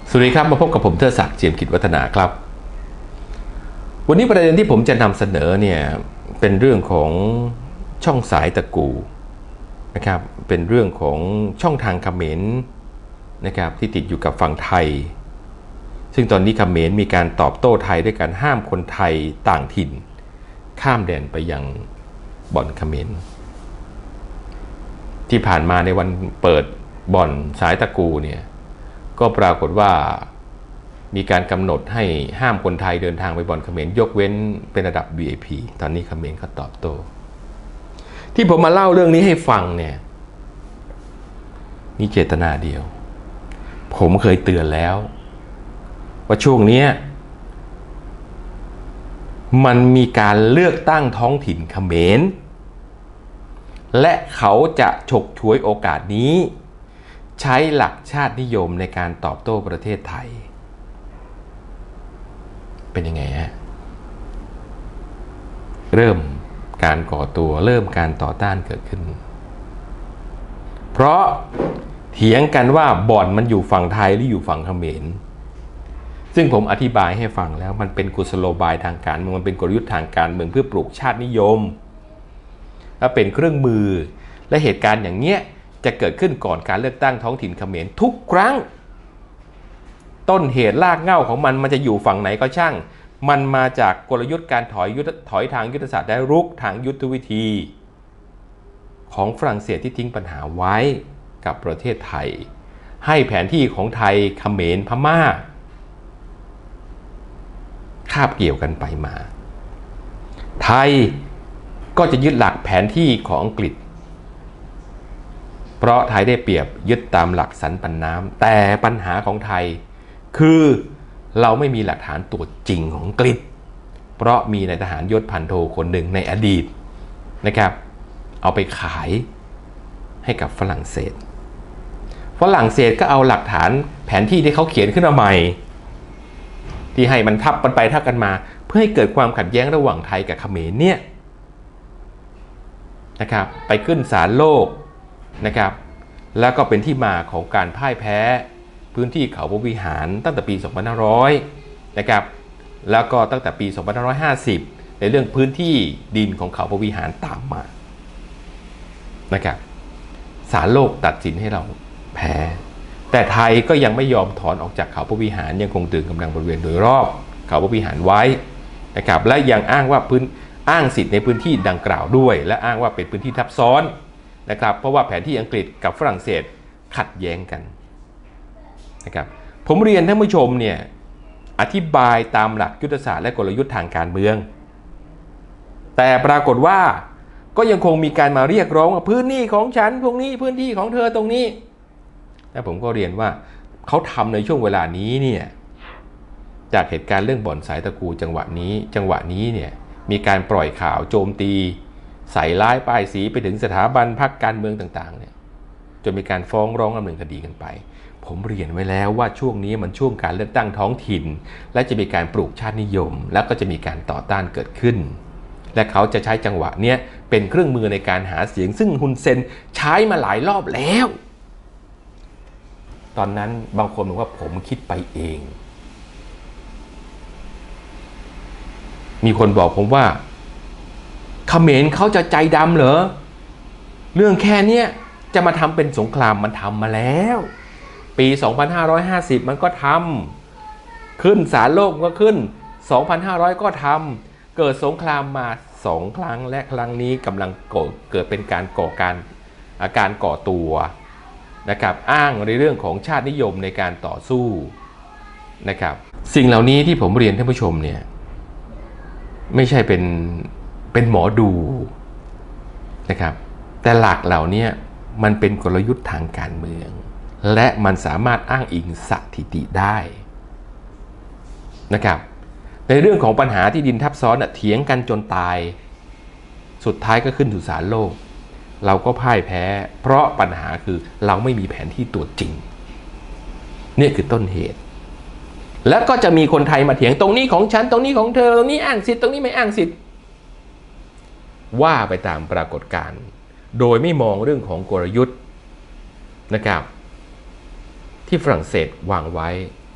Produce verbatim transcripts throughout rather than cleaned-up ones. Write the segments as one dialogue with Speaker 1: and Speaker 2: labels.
Speaker 1: สวัสดีครับมาพบกับผมเทิดศักดิ์เจียมกิจวัฒนาครับวันนี้ประเด็นที่ผมจะนำเสนอเนี่ยเป็นเรื่องของช่องสายตะกูนะครับเป็นเรื่องของช่องทางเขมรนะครับที่ติดอยู่กับฝั่งไทยซึ่งตอนนี้เขมรมีการตอบโต้ไทยด้วยการห้ามคนไทยต่างถิ่นข้ามแดนไปยังบ่อนเขมรที่ผ่านมาในวันเปิดบ่อนสายตะกูเนี่ยก็ปรากฏว่ามีการกำหนดให้ห้ามคนไทยเดินทางไปบ่อนเขมรยกเว้นเป็นระดับ วี ไอ พี ตอนนี้เขมรเขาตอบโต้ที่ผมมาเล่าเรื่องนี้ให้ฟังเนี่ยมีเจตนาเดียวผมเคยเตือนแล้วว่าช่วงนี้มันมีการเลือกตั้งท้องถิ่นเขมรและเขาจะฉกฉวยโอกาสนี้ใช้หลักชาตินิยมในการตอบโต้ประเทศไทยเป็นยังไงฮะเริ่มการก่อตัวเริ่มการต่อต้านเกิดขึ้นเพราะเถียงกันว่าบ่อนมันอยู่ฝั่งไทยหรืออยู่ฝั่งเขมรซึ่งผมอธิบายให้ฟังแล้วมันเป็นกุศโลบายทางการเมืองมันเป็นกลยุทธ์ทางการเมืองเพื่อปลูกชาตินิยมและเป็นเครื่องมือและเหตุการณ์อย่างเงี้ยจะเกิดขึ้นก่อนการเลือกตั้งท้องถิ่นเขมรทุกครั้งต้นเหตุรากเหง้าของมันมันจะอยู่ฝั่งไหนก็ช่างมันมาจากกลยุทธ์การถอยยุทธถอยทางยุทธศาสตร์และรุกทางยุทธวิธีของฝรั่งเศสที่ทิ้งปัญหาไว้กับประเทศไทยให้แผนที่ของไทยเขมรพม่าคาบเกี่ยวกันไปมาไทยก็จะยึดหลักแผนที่ของอังกฤษเพราะไทยได้เปรียบยึดตามหลักสันปันน้ำแต่ปัญหาของไทยคือเราไม่มีหลักฐานตัวจริงของอังกฤษเพราะมีนายทหารยศพันโทคนหนึ่งในอดีตนะครับเอาไปขายให้กับฝรั่งเศสฝรั่งเศสก็เอาหลักฐานแผนที่ที่เขาเขียนขึ้นมาใหม่ที่ให้มันทับกันไปทับกันมาเพื่อให้เกิดความขัดแย้งระหว่างไทยกับเขมรเนี่ยนะครับไปขึ้นศาลโลกนะครับแล้วก็เป็นที่มาของการพ่ายแพ้พื้นที่เขาพระวิหารตั้งแต่ปีสองพันห้าร้อยนะครับแล้วก็ตั้งแต่ปีสองพันห้าร้อยห้าสิบในเรื่องพื้นที่ดินของเขาพระวิหารตามมานะครับศาลโลกตัดสินให้เราแพ้แต่ไทยก็ยังไม่ยอมถอนออกจากเขาพระวิหารยังคงตึงกำลังบริเวณโดยรอบเขาพระวิหารไว้นะครับและยังอ้างว่าพื้นอ้างสิทธิ์ในพื้นที่ดังกล่าวด้วยและอ้างว่าเป็นพื้นที่ทับซ้อนนะครับเพราะว่าแผนที่อังกฤษกับฝรั่งเศสขัดแย้งกันนะครับผมเรียนท่านผู้ชมเนี่ยอธิบายตามหลักยุทธศาสตร์และกลยุทธ์ทางการเมืองแต่ปรากฏว่าก็ยังคงมีการมาเรียกร้องว่าพื้นที่ของฉันพวกนี้พื้นที่ของเธอตรงนี้และผมก็เรียนว่าเขาทำในช่วงเวลานี้เนี่ยจากเหตุการณ์เรื่องบ่อนสายตะกูจังหวะนี้จังหวะนี้เนี่ยมีการปล่อยข่าวโจมตีใส่ร้ายป้ายสีไปถึงสถาบันพรรคการเมืองต่างๆเนี่ยจนมีการฟ้องร้องดำเนินคดีกันไปผมเรียนไว้แล้วว่าช่วงนี้มันช่วงการเลือกตั้งท้องถิ่นและจะมีการปลูกชาตินิยมแล้วก็จะมีการต่อต้านเกิดขึ้นและเขาจะใช้จังหวะนี้เป็นเครื่องมือในการหาเสียงซึ่งฮุนเซนใช้มาหลายรอบแล้วตอนนั้นบางคนบอกว่าผมคิดไปเองมีคนบอกผมว่าเขมรเขาจะใจดำเหรอเรื่องแค่นี้จะมาทำเป็นสงครามมันทำมาแล้วปีสองพันห้าร้อยห้าสิบมันก็ทำขึ้นศาลโลกก็ขึ้นสองพันห้าร้อยก็ทำเกิดสงครามมาสองครั้งและครั้งนี้กำลังเกิดเป็นการก่อการอาการก่อตัวนะครับอ้างในเรื่องของชาตินิยมในการต่อสู้นะครับสิ่งเหล่านี้ที่ผมเรียนท่านผู้ชมเนี่ยไม่ใช่เป็นเป็นหมอดูนะครับแต่หลักเหล่านี้มันเป็นกลยุทธ์ทางการเมืองและมันสามารถอ้างอิงสถิติได้นะครับในเรื่องของปัญหาที่ดินทับซ้อนเถียงกันจนตายสุดท้ายก็ขึ้นสู่ศาลโลกเราก็พ่ายแพ้เพราะปัญหาคือเราไม่มีแผนที่ตัวจริงนี่คือต้นเหตุแล้วก็จะมีคนไทยมาเถียงตรงนี้ของฉันตรงนี้ของเธอตรงนี้อ้างสิทธิ์ตรงนี้ไม่อ้างสิทธิ์ว่าไปตามปรากฏการณ์โดยไม่มองเรื่องของกลยุทธ์นะครับที่ฝรั่งเศสวางไว้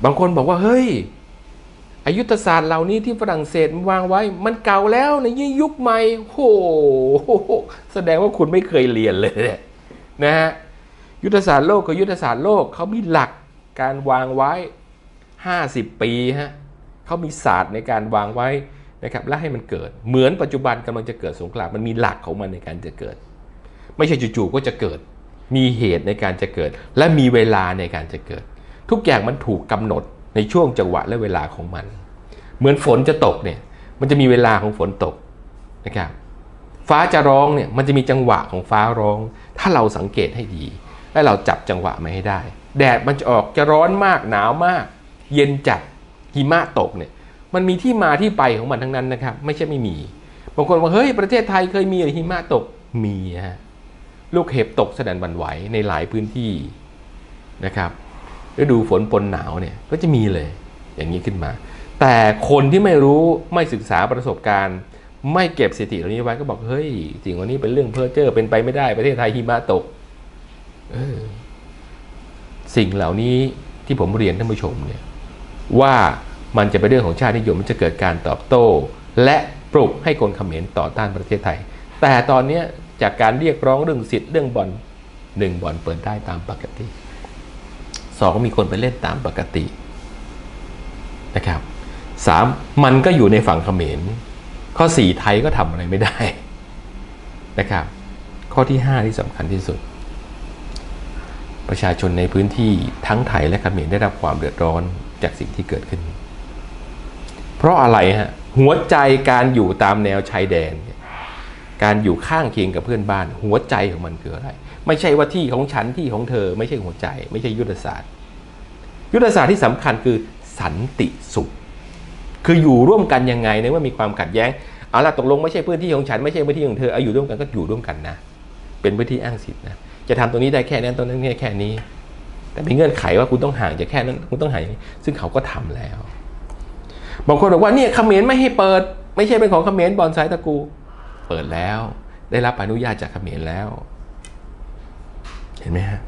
Speaker 1: บางคนบอกว่าเฮ้ยอายุทธศาสตร์เหล่านี้ที่ฝรั่งเศสวางไว้มันเก่าแล้วในยุคใหม่โหแสดงว่าคุณไม่เคยเรียนเลยนะฮะยุทธศาสตร์โลกกับยุทธศาสตร์โลกเขามีหลักการวางไว้ห้าสิบปีฮะเขามีศาสตร์ในการวางไว้นะครับและให้มันเกิดเหมือนปัจจุบันกำลังจะเกิดสงครามมันมีหลักของมันในการจะเกิดไม่ใช่จู่ๆก็จะเกิดมีเหตุในการจะเกิดและมีเวลาในการจะเกิดทุกอย่างมันถูกกำหนดในช่วงจังหวะและเวลาของมันเหมือนฝนจะตกเนี่ยมันจะมีเวลาของฝนตกนะครับฟ้าจะร้องเนี่ยมันจะมีจังหวะของฟ้าร้องถ้าเราสังเกตให้ดีและเราจับจังหวะมาให้ได้แดดมันจะออกจะร้อนมากหนาวมากเย็นจัดหิมะตกเนี่ยมันมีที่มาที่ไปของมันทั้งนั้นนะครับไม่ใช่ไม่มีบางคนว่าเฮ้ยประเทศไทยเคยมีหรือหิมะตกมีฮะลูกเห็บตกสนั่นหวั่นไหวในหลายพื้นที่นะครับฤดูฝนปนหนาวเนี่ยก็จะมีเลยอย่างนี้ขึ้นมาแต่คนที่ไม่รู้ไม่ศึกษาประสบการณ์ไม่เก็บสถิติเหล่านี้ไว้ก็บอกเฮ้ยสิ่งเหล่านี้เป็นเรื่องเพ้อเจ้อเป็นไปไม่ได้ประเทศไทยหิมะตกเออสิ่งเหล่านี้ที่ผมเรียนท่านผู้ชมเนี่ยว่ามันจะเป็นเรื่องของชาตินิยมมันจะเกิดการตอบโต้และปลุกให้คนเขมรต่อต้านประเทศไทยแต่ตอนนี้จากการเรียกร้องเรื่องสิทธิ์เรื่องบ่อนหนึ่งบ่อนเปิดได้ตามปกติสองมีคนไปเล่นตามปกตินะครับสามมันก็อยู่ในฝั่งเขมรข้อสี่ไทยก็ทำอะไรไม่ได้นะครับข้อที่ห้าที่สำคัญที่สุดประชาชนในพื้นที่ทั้งไทยและเขมรได้รับความเดือดร้อนจากสิ่งที่เกิดขึ้นเพราะอะไรฮะหัวใจการอยู่ตามแนวชายแดนการอยู่ข้างเคียงกับเพื่อนบ้านหัวใจของมันคืออะไรไม่ใช่ว่าที่ของฉันที่ของเธอไม่ใช่หัวใจไม่ใช่ยุทธศาสตร์ยุทธศาสตร์ที่สำคัญคือสันติสุขคืออยู่ร่วมกันยังไงในเมื่อมีความขัดแย้งเอาล่ะตกลงไม่ใช่พื้นที่ของฉันไม่ใช่พื้นที่ของเธอเอาอยู่ร่วมกันก็อยู่ร่วมกันนะเป็นพื้นที่อ้างสิทธินะจะทำตรงนี้ได้แค่นั้นตรงนั้นแค่แค่นี้แต่มีเงื่อนไขว่าคุณต้องห่างจากแค่นั้นคุณต้องห่างซึ่งเขาก็ทำแล้วบางคนบอกว่าเนี่ยเขมรไม่ให้เปิดไม่ใช่เป็นของเขมรบอนไซตะกูเปิดแล้วได้รับอนุญาตจากเขมรแล้วเห็นไหมฮะ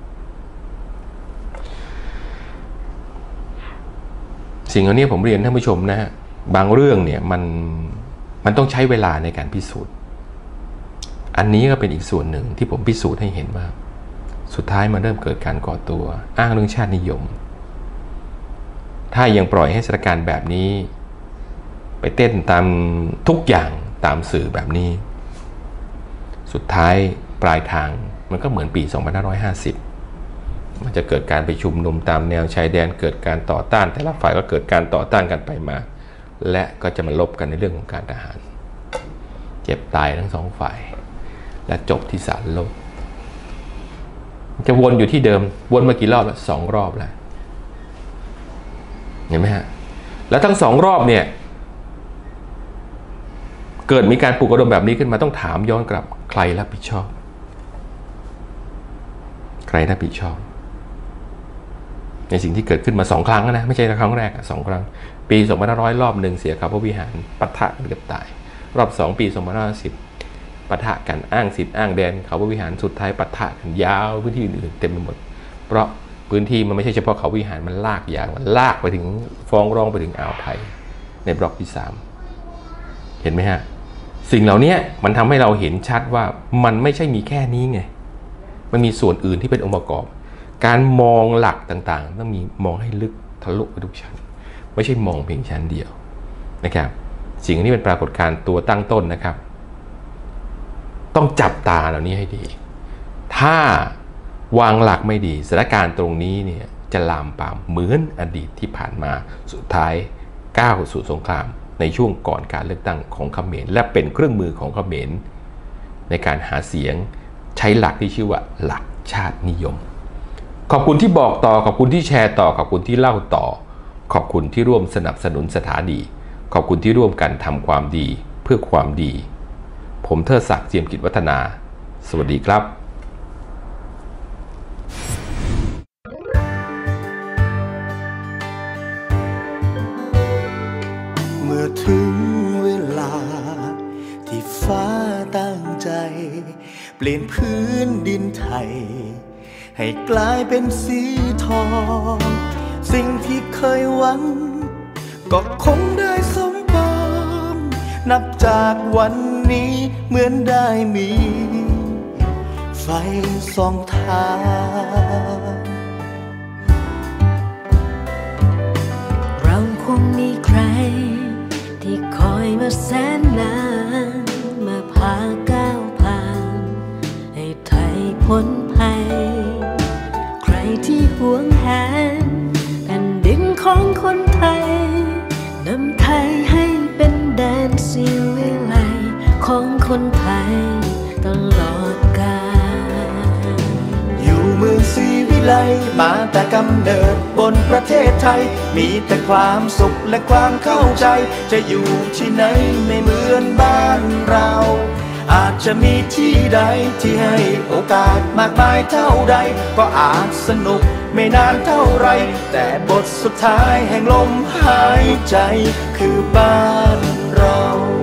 Speaker 1: สิ่งเหล่านี้ผมเรียนท่านผู้ชมนะฮะบางเรื่องเนี่ยมันมันต้องใช้เวลาในการพิสูจน์อันนี้ก็เป็นอีกส่วนหนึ่งที่ผมพิสูจน์ให้เห็นว่าสุดท้ายมันเริ่มเกิดการก่อตัวอ้างเรื่องชาตินิยมถ้ายังปล่อยให้สถานการณ์แบบนี้ไปเต้นตามทุกอย่างตามสื่อแบบนี้สุดท้ายปลายทางมันก็เหมือนปีสองพันห้าร้อยห้าสิบมันจะเกิดการไปชุมนุมตามแนวชายแดนเกิดการต่อต้านแต่ละฝ่ายก็เกิดการต่อต้านกันไปมาและก็จะมาลบกันในเรื่องของการทหารเจ็บตายทั้งสองฝ่ายและจบที่ศาลโลกจะวนอยู่ที่เดิมวนมากี่รอบแล้วสองรอบแล้วเห็นไหมฮะแล้วทั้งสองรอบเนี่ยเกิดมีการปลุกระดมแบบนี้ขึ้นมาต้องถามย้อนกลับใครรับผิดชอบใครรับผิดชอบในสิ่งที่เกิดขึ้นมาสองครั้งนะไม่ใช่ครั้งแรกสองครั้งปีสองพันห้าร้อยรอบหนึ่งเสียเขาพระวิหารปะทะกันเกือบตายรอบสองปีสองพันห้าร้อยสิบปะทะกันอ้างสิทธิ์อ้างแดนเขาพระวิหารสุดท้ายปะทะกันยาวพื้นที่อื่นๆเต็มไปหมดเพราะพื้นที่มันไม่ใช่เฉพาะเขาวิหารมันลากยาวมันลากไปถึงฟ้องร้องไปถึงอ่าวไทยในบล็อกที่สามเห็นไหมฮะสิ่งเหล่านี้มันทำให้เราเห็นชัดว่ามันไม่ใช่มีแค่นี้ไงมันมีส่วนอื่นที่เป็นองค์ประกอบการมองหลักต่างๆต้องมีมองให้ลึกทะลุไปทุกชั้นไม่ใช่มองเพียงชั้นเดียวนะครับสิ่งนี้เป็นปรากฏการณ์ตัวตั้งต้นนะครับต้องจับตาเหล่านี้ให้ดีถ้าวางหลักไม่ดีสถานการณ์ตรงนี้เนี่ยจะลามปามเหมือนอดีตที่ผ่านมาสุดท้ายก้าวสู่สงครามในช่วงก่อนการเลือกตั้งของเขมรและเป็นเครื่องมือของเขมรในการหาเสียงใช้หลักที่ชื่อว่าหลักชาตินิยมขอบคุณที่บอกต่อขอบคุณที่แชร์ต่อขอบคุณที่เล่าต่อขอบคุณที่ร่วมสนับสนุนสถานีขอบคุณที่ร่วมกันทำความดีเพื่อความดีผมเทิดศักดิ์เจียมกิจวัฒนาสวัสดีครับ
Speaker 2: เมื่อถึงเวลาที่ฟ้าตั้งใจเปลี่ยนพื้นดินไทยให้กลายเป็นสีทองสิ่งที่เคยหวังก็คงได้สมปองนับจากวันนี้เหมือนได้มีไฟส่องทาง
Speaker 3: เราคงมีใครที่คอยมาแสนนานมาพาก้าวผ่านให้ไทยพ้นภัยใครที่หวงแหนแผ่นดินของคนไทยนำไทยให้เป็นแดนสิวิไลของคนไทยตลอดกาล
Speaker 2: อยู่เมืองศรีวิไลมาแต่กำเนิดบนประเทศไทยมีแต่ความสุขและความเข้าใจจะอยู่ที่ไหนไม่เหมือนบ้านเราอาจจะมีที่ใดที่ให้โอกาสมากมายเท่าใดก็อาจสนุกไม่นานเท่าไรแต่บทสุดท้ายแห่งลมหายใจคือบ้านเรา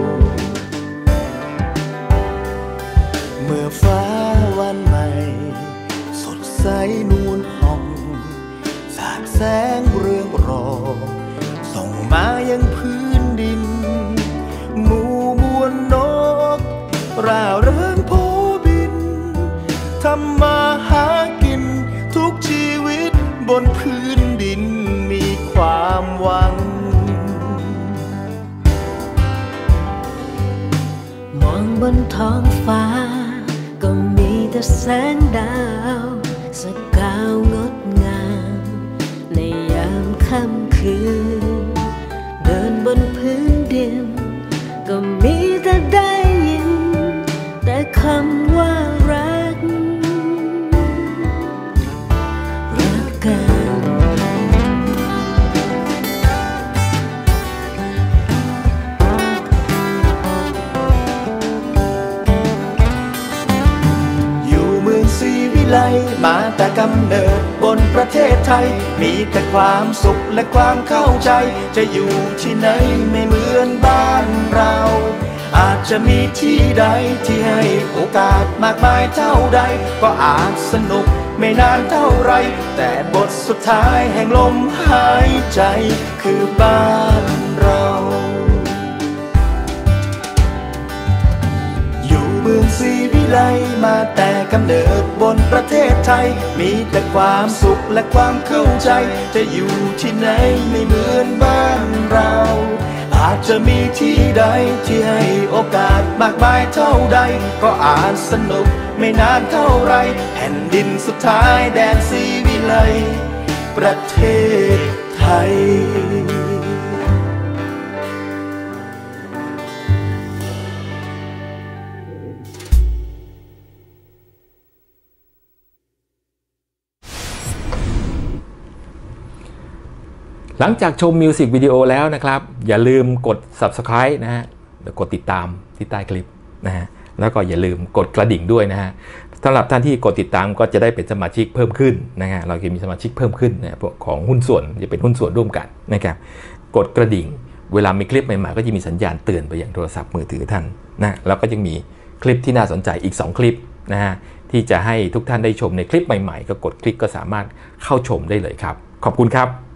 Speaker 2: เมื่อฟ้าวันใหม่สดใสนวลผ่องสาดแสงเรืองรองส่งมายังพื้นดินหมู่มวลนกร่าเริงโผบินทำมาหากินทุกชีวิตบนพื้นดินมีความหวัง
Speaker 3: มองบนท้องฟ้าก็มีแต่แสงดาวสกาวงดงามในยามค่ำคืนเดินบนพื้นดินก็มีแต่ได้ยินแต่คำว่ารักรักกัน
Speaker 2: อยู่เมืองศรีวิไลมาแต่กำเนิดบนประเทศไทยมีแต่ความสุขและความเข้าใจจะอยู่ที่ไหนไม่เหมือนบ้านเราอาจจะมีที่ใดที่ให้โอกาสมากมายเท่าใดก็อาจสนุกไม่นานเท่าไรแต่บทสุดท้ายแห่งลมหายใจคือบ้านเราอยู่เมืองศรีวิไลมาแต่กำเนิดบนประเทศไทยมีแต่ความสุขและความเข้าใจจะอยู่ที่ไหนไม่เหมือนบ้านเราอาจจะมีที่ใดที่ให้โอกาสมากมายเท่าใดก็อาจสนุกไม่นานเท่าไรแผ่นดินสุดท้ายแดนศรีวิไลประเทศไทย
Speaker 1: หลังจากชมมิวสิกวิดีโอแล้วนะครับอย่าลืมกด ซับสไครบ์ นะฮะกดติดตามที่ใต้คลิปนะฮะแล้วก็อย่าลืมกดกระดิ่งด้วยนะฮะสำหรับท่านที่กดติดตามก็จะได้เป็นสมาชิกเพิ่มขึ้นนะฮะเราจะมีสมาชิกเพิ่มขึ้นนะพวกของหุ้นส่วนจะเป็นหุ้นส่วนร่วมกันนะครับกดกระดิ่งเวลามีคลิปใหม่ๆก็จะมีสัญญาณเตือนไปยังโทรศัพท์มือถือท่านนะแล้วก็ยังมีคลิปที่น่าสนใจอีกสองคลิปนะฮะที่จะให้ทุกท่านได้ชมในคลิปใหม่ๆก็กดคลิกก็สามารถเข้าชมได้เลยครับขอบคุณครับ